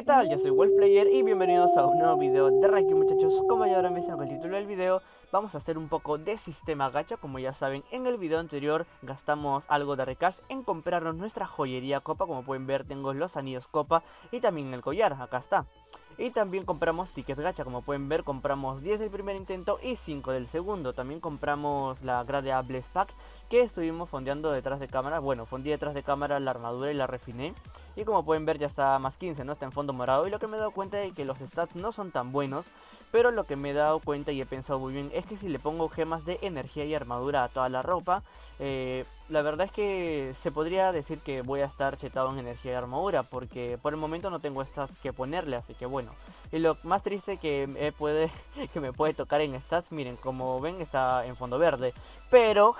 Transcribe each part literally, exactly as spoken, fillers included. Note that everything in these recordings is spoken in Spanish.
tal? Yo soy Wolfplayer y bienvenidos a un nuevo video de Raikyu, muchachos. Como ya habrán visto en el título del video, vamos a hacer un poco de sistema gacha. Como ya saben, en el video anterior gastamos algo de recash en comprarnos nuestra joyería copa. Como pueden ver, tengo los anillos copa y también el collar, acá está. Y también compramos tickets gacha, como pueden ver compramos diez del primer intento y cinco del segundo. También compramos la Gradeable Pack que estuvimos fondeando detrás de cámara. Bueno, fondeé detrás de cámara la armadura y la refiné. Y como pueden ver ya está más quince, ¿no? Está en fondo morado. Y lo que me he dado cuenta es que los stats no son tan buenos. Pero lo que me he dado cuenta y he pensado muy bien es que si le pongo gemas de energía y armadura a toda la ropa, eh, la verdad es que se podría decir que voy a estar chetado en energía y armadura, porque por el momento no tengo stats que ponerle, así que bueno. Y lo más triste que me puede, que me puede tocar en stats, miren, como ven está en fondo verde, pero...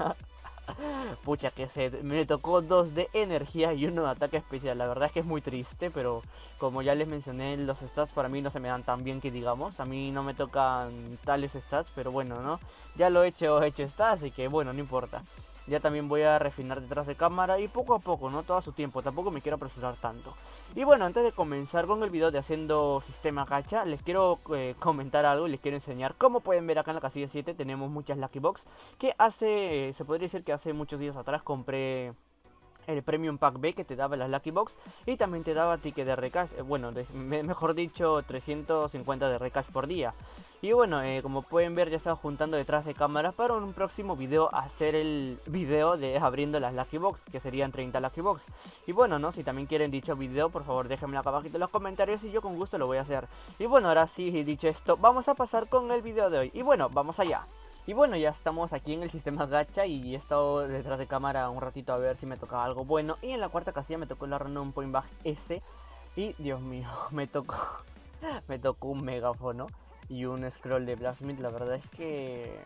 Pucha que se me tocó dos de energía y uno de ataque especial. La verdad es que es muy triste, pero como ya les mencioné, los stats para mí no se me dan tan bien que digamos. A mí no me tocan tales stats, pero bueno, ¿no? Ya lo he hecho, he hecho está, así que bueno, no importa. Ya también voy a refinar detrás de cámara y poco a poco, ¿no? Todo a su tiempo, tampoco me quiero apresurar tanto. Y bueno, antes de comenzar con el video de haciendo sistema gacha, les quiero eh, comentar algo y les quiero enseñar. Como pueden ver acá en la casilla siete tenemos muchas Lucky Box, que hace, eh, se podría decir que hace muchos días atrás compré el Premium Pack B, que te daba las Lucky Box y también te daba ticket de recash, eh, bueno, de, me, mejor dicho trescientos cincuenta de recash por día. Y bueno, eh, como pueden ver ya estaba juntando detrás de cámara para un próximo video hacer el video de abriendo las Lucky Box, que serían treinta Lucky Box. Y bueno, no, si también quieren dicho video, por favor déjenmelo acá abajo en los comentarios y yo con gusto lo voy a hacer. Y bueno, ahora sí, dicho esto, vamos a pasar con el video de hoy. Y bueno, vamos allá. Y bueno, ya estamos aquí en el sistema gacha y he estado detrás de cámara un ratito a ver si me tocaba algo bueno. Y en la cuarta casilla me tocó la Random Point Bag S. Y Dios mío, me tocó me tocó un megáfono y un scroll de Blasphemous. La verdad es que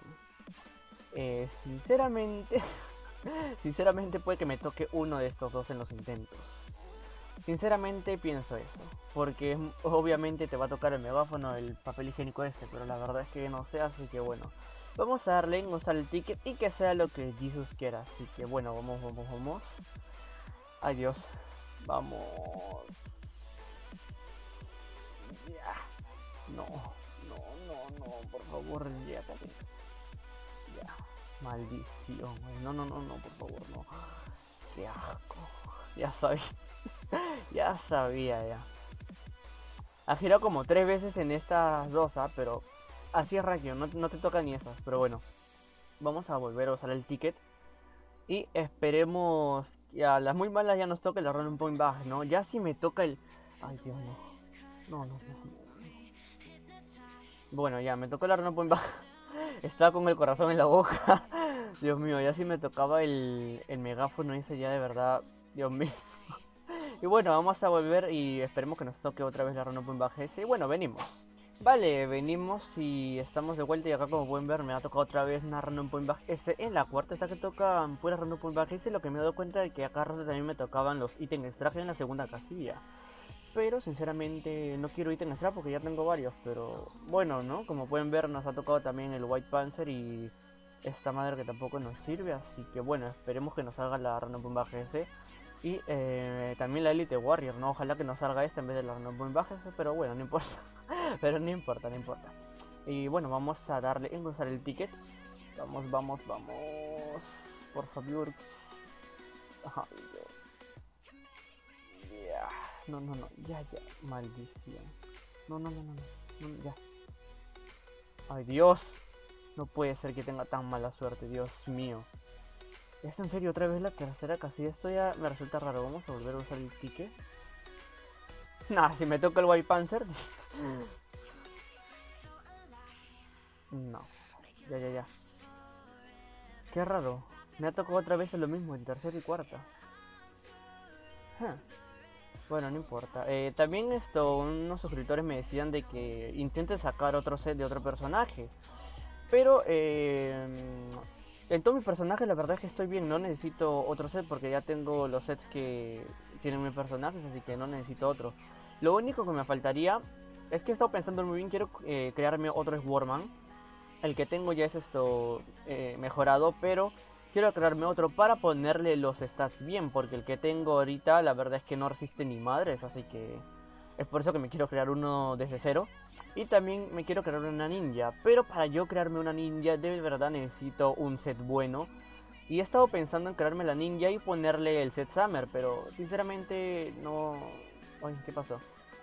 eh, sinceramente sinceramente puede que me toque uno de estos dos en los intentos. Sinceramente pienso eso, porque obviamente te va a tocar el megáfono, el papel higiénico este, pero la verdad es que no sé, así que bueno. Vamos a darle en usar el ticket y que sea lo que Jesus quiera. Así que bueno, vamos, vamos, vamos. Adiós. Vamos. Ya. No, no, no, no. Por favor, ya también. Ya. Maldición. No, no, no, no, por favor, no. Qué asco. Ya sabía. Ya sabía, ya. Ha girado como tres veces en estas dos, ¿ah? Pero... así es Raikyu, no, no te toca ni esas, pero bueno. Vamos a volver a usar el ticket. Y esperemos que a las muy malas ya nos toque la Random Point Bag, ¿no? Ya si me toca el... ay, Dios, no. No, no, no, no. Bueno, ya, me tocó la Random Point Bag. Estaba con el corazón en la boca. Dios mío, ya si me tocaba el, el megáfono ese ya de verdad. Dios mío. Y bueno, vamos a volver y esperemos que nos toque otra vez la Random Point Bag ese. Y bueno, venimos. Vale, venimos y estamos de vuelta y acá como pueden ver me ha tocado otra vez una Random Point Bag S. En la cuarta está que tocan pura Random Point Bag S, lo que me he dado cuenta de que acá rato también me tocaban los ítems extra en la segunda casilla. Pero sinceramente no quiero ítems extra porque ya tengo varios, pero bueno, ¿no? Como pueden ver nos ha tocado también el White Panzer y esta madre que tampoco nos sirve, así que bueno, esperemos que nos salga la Random Point Bag S. Y eh, también la Elite Warrior, ¿no? Ojalá que nos salga esta en vez de la Random Point Bag S, pero bueno, no importa. Pero no importa, no importa. Y bueno, vamos a darle en usar el ticket. Vamos, vamos, vamos. Por favor. Ajá. Ya. No, no, no. Ya, ya. Maldición. No, no, no, no, no. no ya. Ay, Dios. No puede ser que tenga tan mala suerte, Dios mío. ¿Es en serio otra vez la tercera casilla? Esto ya me resulta raro. Vamos a volver a usar el ticket. Nah, si me toca el White Panzer. No. Ya, ya, ya. Qué raro. Me ha tocado otra vez lo mismo en tercera y cuarta. Huh. Bueno, no importa. Eh, también esto, unos suscriptores me decían de que intente sacar otro set de otro personaje. Pero, eh... en todos mis personajes la verdad es que estoy bien. No necesito otro set porque ya tengo los sets que tienen mis personajes, así que no necesito otro. Lo único que me faltaría es que he estado pensando muy bien, quiero eh, crearme otro Swordman. El que tengo ya es esto eh, mejorado, pero quiero crearme otro para ponerle los stats bien, porque el que tengo ahorita la verdad es que no resiste ni madres, así que Es por eso que me quiero crear uno desde cero. Y también me quiero crear una ninja. Pero para yo crearme una ninja, de verdad necesito un set bueno. Y he estado pensando en crearme la ninja y ponerle el set Summer. Pero sinceramente no... Ay, ¿qué pasó?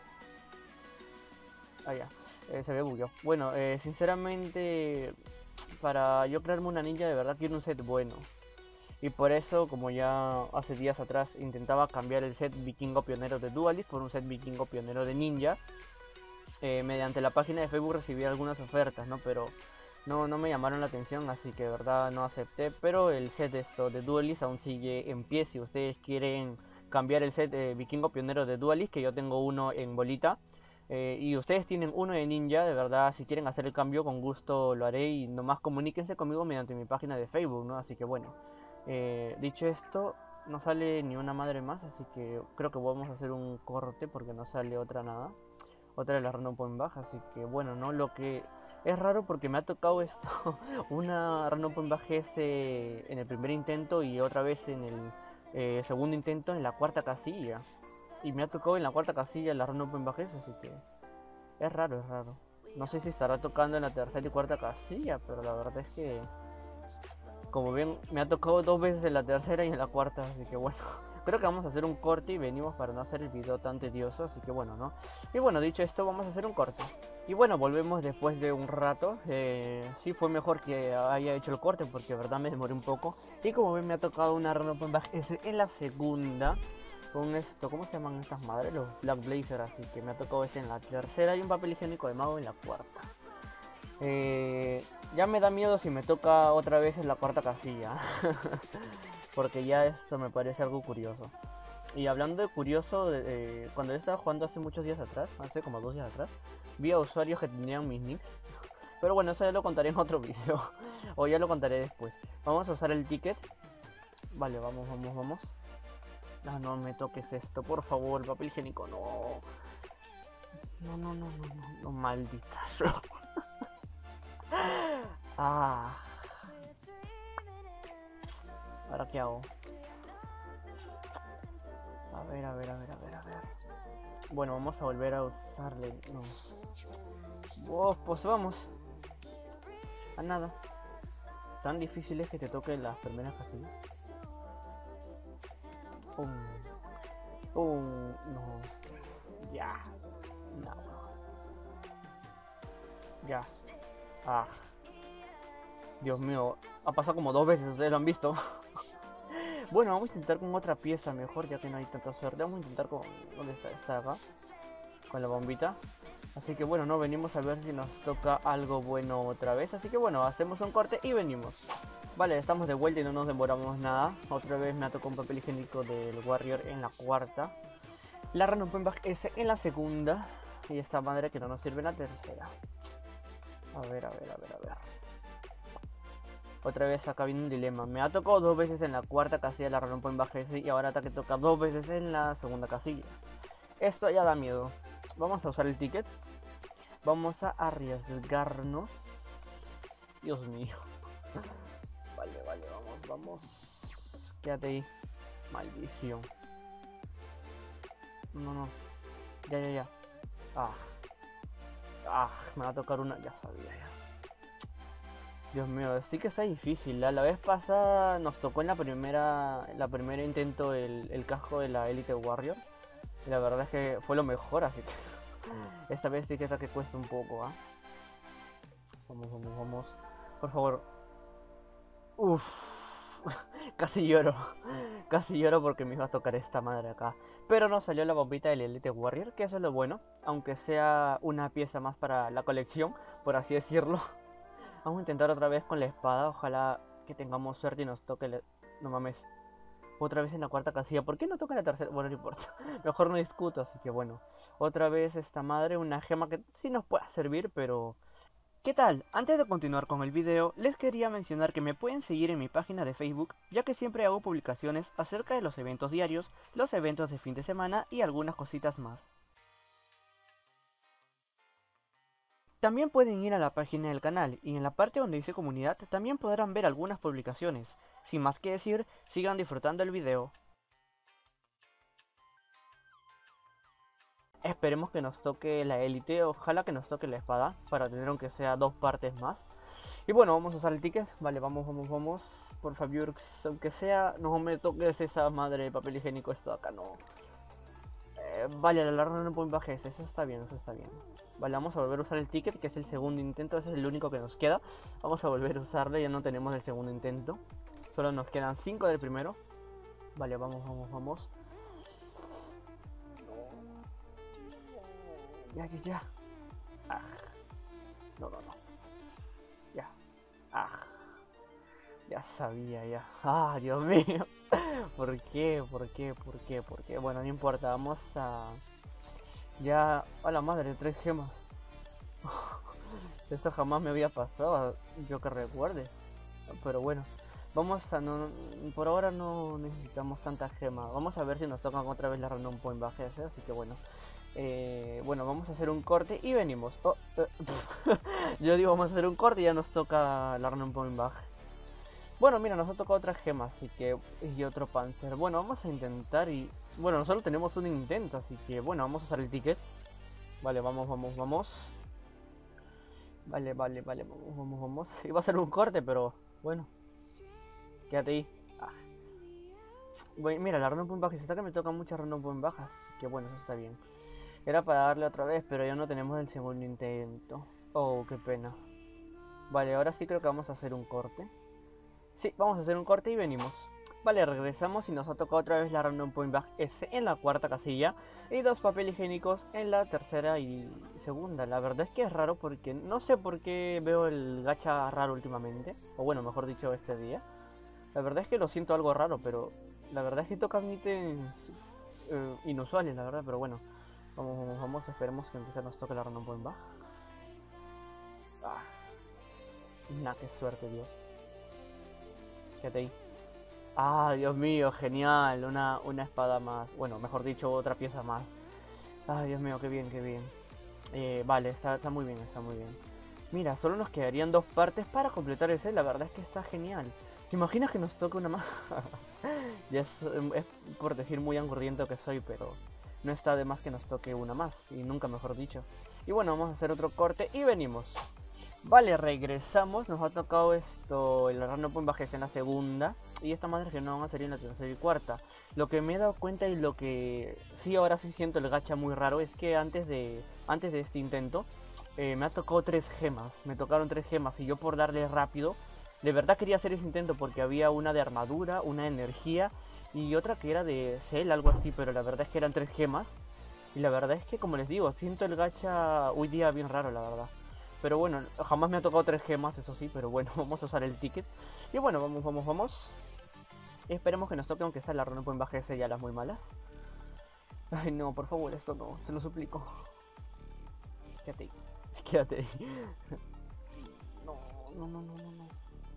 Ah, ya. Eh, se ve bugueado. Bueno, eh, sinceramente... Para yo crearme una ninja de verdad quiero un set bueno. Y por eso, como ya hace días atrás intentaba cambiar el set vikingo pionero de Duelist por un set vikingo pionero de ninja, eh, mediante la página de Facebook recibí algunas ofertas, ¿no? Pero no, no me llamaron la atención, así que de verdad no acepté. Pero el set esto de Duelist aún sigue en pie. Si ustedes quieren cambiar el set eh, vikingo pionero de Duelist, que yo tengo uno en bolita, eh, y ustedes tienen uno de ninja, de verdad, si quieren hacer el cambio, con gusto lo haré. Y nomás comuníquense conmigo mediante mi página de Facebook, ¿no? Así que bueno. Eh, dicho esto, no sale ni una madre más, así que creo que vamos a hacer un corte porque no sale otra nada. Otra de las random point bajas, así que bueno, ¿no? Lo que es raro porque me ha tocado esto, una random point baja ese en el primer intento y otra vez en el eh, segundo intento en la cuarta casilla. Y me ha tocado en la cuarta casilla la random point baja, así que es raro, es raro. No sé si estará tocando en la tercera y cuarta casilla, pero la verdad es que... Como ven, me ha tocado dos veces en la tercera y en la cuarta, así que bueno. Creo que vamos a hacer un corte y venimos para no hacer el video tan tedioso, así que bueno, ¿no? Y bueno, dicho esto, vamos a hacer un corte. Y bueno, volvemos después de un rato. Eh, sí fue mejor que haya hecho el corte porque de verdad me demoré un poco. Y como ven, me ha tocado una random point back en la segunda. Con esto, ¿cómo se llaman estas madres? Los Black Blazer, así que me ha tocado ese en la tercera y un papel higiénico de mago en la cuarta. Eh, ya me da miedo si me toca otra vez en la cuarta casilla. Porque ya esto me parece algo curioso. Y hablando de curioso, eh, cuando yo estaba jugando hace muchos días atrás, hace como dos días atrás, vi a usuarios que tenían mis nicks. Pero bueno, eso ya lo contaré en otro video. O ya lo contaré después. Vamos a usar el ticket. Vale, vamos, vamos, vamos. No, no me toques esto, por favor, el papel higiénico, no. No, no, no, no, no, no, maldita. Ah. ¿Ahora qué hago? A ver, a ver, a ver, a ver, a ver. Bueno, vamos a volver a usarle. No. Oh, pues vamos. A nada. Tan difícil es que te toque las primeras casillas. Um. Um. No. Ya. No. Ya. Ah. Dios mío. Ha pasado como dos veces, ustedes lo han visto. Bueno, vamos a intentar con otra pieza mejor, ya que no hay tanta suerte. Vamos a intentar con... ¿Dónde está? Está acá. Con la bombita. Así que bueno, no, venimos a ver si nos toca algo bueno otra vez. Así que bueno, hacemos un corte y venimos. Vale, estamos de vuelta y no nos demoramos nada. Otra vez me ha tocado un papel higiénico del Warrior en la cuarta. La Random Point Back S en la segunda. Y esta madre que no nos sirve en la tercera. A ver, a ver, a ver, a ver. Otra vez acá viene un dilema. Me ha tocado dos veces en la cuarta casilla la Random Point Back S y ahora que toca dos veces en la segunda casilla. Esto ya da miedo. Vamos a usar el ticket. Vamos a arriesgarnos. Dios mío. Vale, vale, vamos, vamos. Quédate ahí. Maldición. No, no. Ya, ya, ya. Ah. Ah, me va a tocar una. Ya sabía ya. Dios mío, sí que está difícil. La, la vez pasada nos tocó en la primera. En la primera intento el, el casco de la Elite Warrior. Y la verdad es que fue lo mejor, así que. Esta vez sí que está que cuesta un poco, ¿ah? ¿eh? Vamos, vamos, vamos. Por favor. Uff. Casi lloro. Casi lloro porque me iba a tocar esta madre acá. Pero no salió la bombita del Elite Warrior, que eso es lo bueno. Aunque sea una pieza más para la colección, por así decirlo. Vamos a intentar otra vez con la espada. Ojalá que tengamos suerte y nos toque... Le... No mames. Otra vez en la cuarta casilla. ¿Por qué no toca en la tercera? Bueno, no importa. Mejor no discuto, así que bueno. Otra vez esta madre, una gema que sí nos puede servir, pero... ¿Qué tal? Antes de continuar con el video, les quería mencionar que me pueden seguir en mi página de Facebook, ya que siempre hago publicaciones acerca de los eventos diarios, los eventos de fin de semana y algunas cositas más. También pueden ir a la página del canal y en la parte donde dice comunidad también podrán ver algunas publicaciones. Sin más que decir, sigan disfrutando el video. Esperemos que nos toque la élite, ojalá que nos toque la espada, para tener aunque sea dos partes más. Y bueno, vamos a usar el ticket, vale, vamos, vamos, vamos. Por favor, aunque sea, no me toques esa madre de papel higiénico, esto de acá no. Eh, vale, la larga no puede bajar, eso está bien, eso está bien. Vale, vamos a volver a usar el ticket, que es el segundo intento, ese es el único que nos queda. Vamos a volver a usarlo, ya no tenemos el segundo intento. Solo nos quedan cinco del primero. Vale, vamos, vamos, vamos. Ya, ya, ya. Ah. No, no, no. Ya. Ah. Ya sabía, ya. Ah, Dios mío. ¿Por qué? ¿Por qué? ¿Por qué? ¿Por qué? Bueno, no importa, vamos a... Ya... A la madre, tres gemas. Esto jamás me había pasado, yo que recuerde. Pero bueno, vamos a... No, por ahora no necesitamos tantas gemas. Vamos a ver si nos tocan otra vez la random point bajese, así que bueno. Eh, bueno, vamos a hacer un corte y venimos. Oh, eh, yo digo vamos a hacer un corte y ya nos toca la random point baje. Bueno, mira, nos ha tocado otra gema, así que... Y otro panzer. Bueno, vamos a intentar y... Bueno, nosotros tenemos un intento, así que... Bueno, vamos a usar el ticket. Vale, vamos, vamos, vamos. Vale, vale, vale, vamos, vamos, vamos. Iba a ser un corte, pero... Bueno. Quédate ahí. Ah. Bueno, mira, la random point baja. Se está que me tocan muchas random point bajas. Así que bueno, eso está bien. Era para darle otra vez, pero ya no tenemos el segundo intento. Oh, qué pena. Vale, ahora sí creo que vamos a hacer un corte. Sí, vamos a hacer un corte y venimos. Vale, regresamos y nos ha tocado otra vez la random point bag S en la cuarta casilla. Y dos papel higiénicos en la tercera y segunda. La verdad es que es raro porque no sé por qué veo el gacha raro últimamente. O bueno, mejor dicho, este día. La verdad es que lo siento algo raro, pero la verdad es que tocan ítems eh, inusuales, la verdad. Pero bueno, vamos, vamos, vamos. Esperemos que empiece nos toque la random point bag. Ah, nah, qué suerte, Dios. Quédate ahí. Ah, Dios mío, genial. Una, una espada más. Bueno, mejor dicho, otra pieza más. Ay, Dios mío, qué bien, qué bien. Eh, vale, está, está muy bien, está muy bien. Mira, solo nos quedarían dos partes para completar ese. La verdad es que está genial. ¿Te imaginas que nos toque una más? Ya es, es por decir muy angurriento que soy, pero no está de más que nos toque una más. Y nunca mejor dicho. Y bueno, vamos a hacer otro corte y venimos. Vale, regresamos, nos ha tocado esto, el random point bajese en la segunda. Y esta madre que no van a salir en la tercera y cuarta. Lo que me he dado cuenta y lo que sí ahora sí siento el gacha muy raro es que antes de antes de este intento eh, me ha tocado tres gemas. Me tocaron tres gemas y yo por darle rápido, de verdad quería hacer ese intento porque había una de armadura, una de energía y otra que era de cel, algo así, pero la verdad es que eran tres gemas. Y la verdad es que, como les digo, siento el gacha hoy día bien raro, la verdad. Pero bueno, jamás me ha tocado tres gemas, eso sí, pero bueno, vamos a usar el ticket. Y bueno, vamos, vamos, vamos. Esperemos que nos toque, aunque sea la random point bajese ya las muy malas. Ay, no, por favor, esto no, te lo suplico. Quédate ahí, quédate ahí. No, no, no, no, no, no.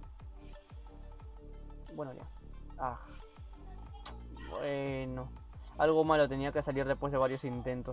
Bueno, ya. Ah. Bueno. Algo malo tenía que salir después de varios intentos.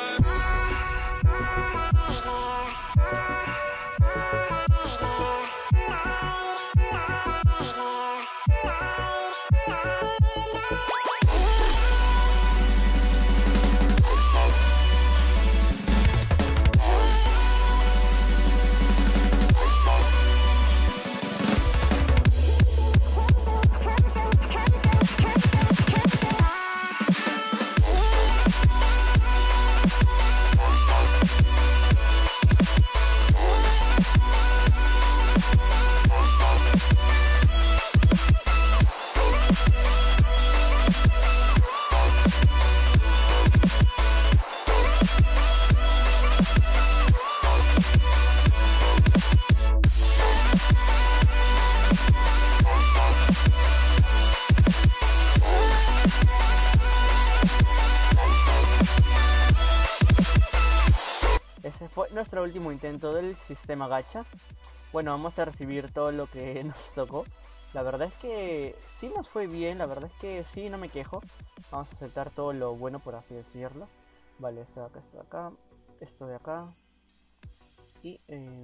Ese fue nuestro último intento del sistema gacha. Bueno, vamos a recibir todo lo que nos tocó. La verdad es que sí nos fue bien, la verdad es que sí, no me quejo. Vamos a aceptar todo lo bueno, por así decirlo. Vale, esto de acá, esto de acá, esto de acá. Y eh,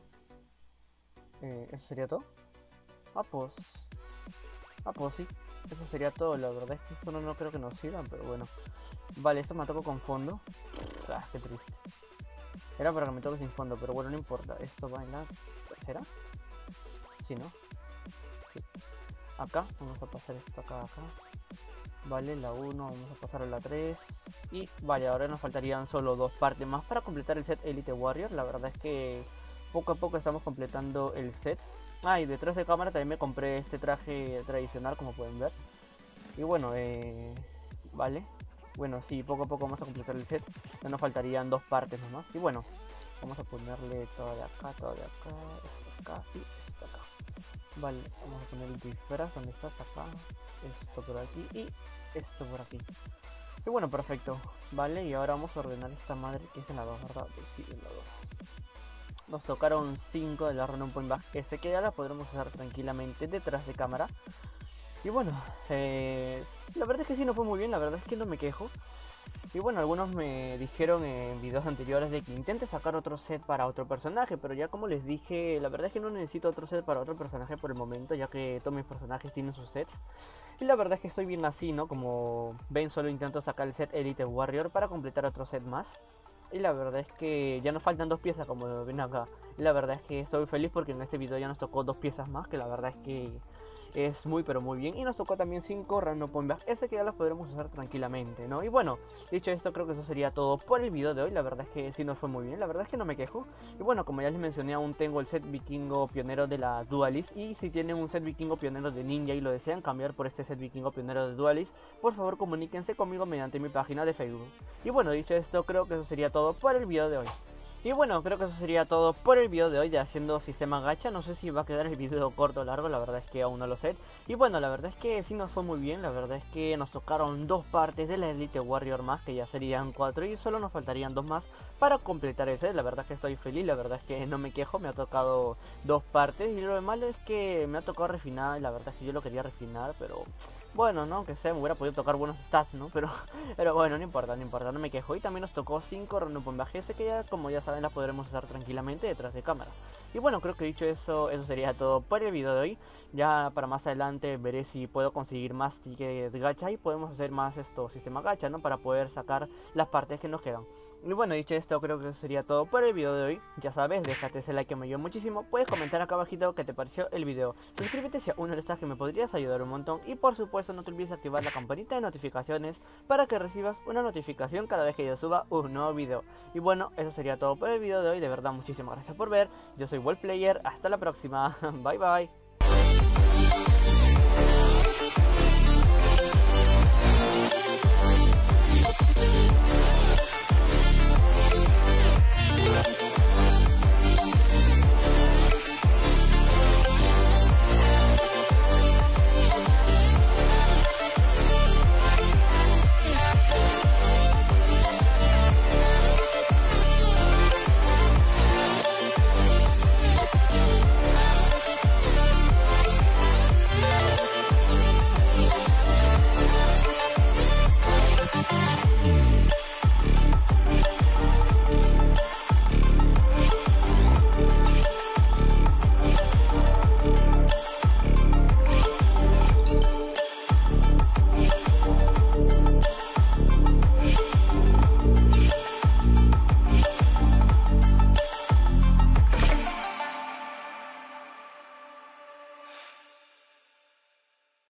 eh, eso sería todo. Ah, pues. Ah, pues sí. Eso sería todo, la verdad es que esto no, no creo que nos sirvan, pero bueno. Vale, esto me tocó con fondo. Ah, qué triste. Era para que me toque sin fondo, pero bueno, no importa. Esto va en la tercera. Sí, ¿no? Sí. Acá, vamos a pasar esto acá, acá. Vale, la uno, vamos a pasar a la tres. Y vale, ahora nos faltarían solo dos partes más para completar el set Elite Warrior. La verdad es que poco a poco estamos completando el set. Ah, y detrás de cámara también me compré este traje tradicional, como pueden ver. Y bueno, eh... vale. Bueno, sí, poco a poco vamos a completar el set. Ya nos faltarían dos partes nomás. Y bueno, vamos a ponerle todo de acá, todo de acá, esto acá y esto acá. Vale, vamos a poner el disfraz, donde estás acá, esto por aquí y esto por aquí. Y bueno, perfecto. Vale, y ahora vamos a ordenar esta madre que es en la dos, ¿verdad? Sí, en la dos. Nos tocaron cinco de la Random Point Bag S, que ya la podremos usar tranquilamente detrás de cámara. Y bueno, eh, la verdad es que sí no fue muy bien, la verdad es que no me quejo. Y bueno, algunos me dijeron en videos anteriores de que intente sacar otro set para otro personaje, pero ya como les dije, la verdad es que no necesito otro set para otro personaje por el momento, ya que todos mis personajes tienen sus sets. Y la verdad es que estoy bien así, ¿no? Como ven, solo intento sacar el set Elite Warrior para completar otro set más. Y la verdad es que ya nos faltan dos piezas, como ven acá. Y la verdad es que estoy feliz porque en este video ya nos tocó dos piezas más, que la verdad es que es muy pero muy bien. Y nos tocó también cinco Random Point Bag ese, que ya las podremos usar tranquilamente, ¿no? Y bueno, dicho esto, creo que eso sería todo por el video de hoy. La verdad es que sí nos fue muy bien, la verdad es que no me quejo. Y bueno, como ya les mencioné, aún tengo el set vikingo pionero de la Duelist. Y si tienen un set vikingo pionero de ninja y lo desean cambiar por este set vikingo pionero de Duelist, por favor comuníquense conmigo mediante mi página de Facebook. Y bueno, dicho esto, creo que eso sería todo por el video de hoy. Y bueno, creo que eso sería todo por el video de hoy de haciendo sistema gacha. No sé si va a quedar el video corto o largo, la verdad es que aún no lo sé. Y bueno, la verdad es que sí nos fue muy bien. La verdad es que nos tocaron dos partes de la Elite Warrior más, que ya serían cuatro, y solo nos faltarían dos más para completar ese. La verdad es que estoy feliz, la verdad es que no me quejo. Me ha tocado dos partes y lo malo es que me ha tocado refinar. Y la verdad es que yo lo quería refinar, pero bueno, no, aunque sea me hubiera podido tocar buenos stats, ¿no? Pero, pero bueno, no importa, no importa, no me quejo. Y también nos tocó cinco Random Point Bag S, que ya, como ya saben, las podremos usar tranquilamente detrás de cámara. Y bueno, creo que dicho eso, eso sería todo por el video de hoy. Ya para más adelante veré si puedo conseguir más tickets gacha y podemos hacer más esto, sistema gacha, ¿no? Para poder sacar las partes que nos quedan. Y bueno, dicho esto, creo que eso sería todo por el video de hoy. Ya sabes, déjate ese like que me ayuda muchísimo. Puedes comentar acá abajito qué te pareció el video. Suscríbete si aún no estás, que me podrías ayudar un montón. Y por supuesto no te olvides de activar la campanita de notificaciones para que recibas una notificación cada vez que yo suba un nuevo video. Y bueno, eso sería todo por el video de hoy. De verdad, muchísimas gracias por ver. Yo soy WolfPlayer, hasta la próxima. Bye bye.